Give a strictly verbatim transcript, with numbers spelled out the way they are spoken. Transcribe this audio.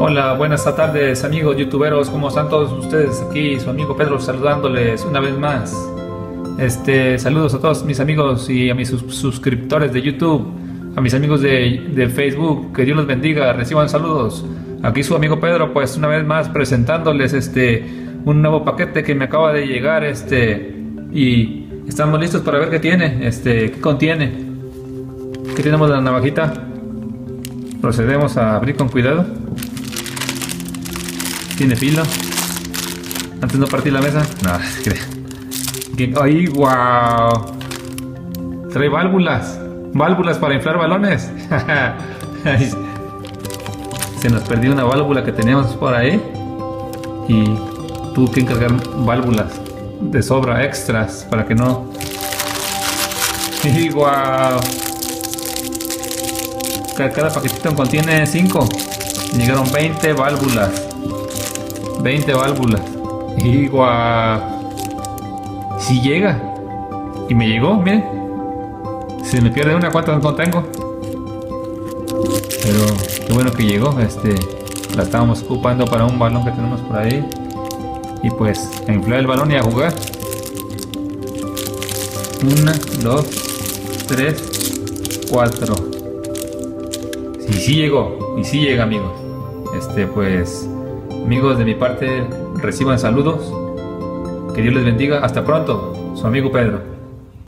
Hola, buenas tardes amigos youtuberos, ¿cómo están todos ustedes? Aquí su amigo Pedro saludándoles una vez más. Este, saludos a todos mis amigos y a mis sus suscriptores de YouTube, a mis amigos de, de Facebook, que Dios los bendiga, reciban saludos. Aquí su amigo Pedro, pues una vez más presentándoles este un nuevo paquete que me acaba de llegar, este, y estamos listos para ver qué tiene, este, qué contiene. ¿Qué tenemos en la navajita? Procedemos a abrir con cuidado. Tiene filo. Antes no partí la mesa. No, ¡ay, wow! Trae válvulas. Válvulas para inflar balones. Se nos perdió una válvula que teníamos por ahí. Y tuve que encargar válvulas de sobra, extras, para que no... ¡y wow! Cada paquetito contiene cinco. Llegaron veinte válvulas. veinte válvulas. Y guau. Si llega. Y me llegó, miren. Si me pierde una, ¿cuántas no tengo? Pero qué bueno que llegó. Este, la estábamos ocupando para un balón que tenemos por ahí. Y pues a inflar el balón y a jugar. Una, dos, tres, cuatro. Y sí llegó. Y sí llega, amigos. Este, pues... amigos, de mi parte, reciban saludos. Que Dios les bendiga. Hasta pronto. Su amigo Pedro.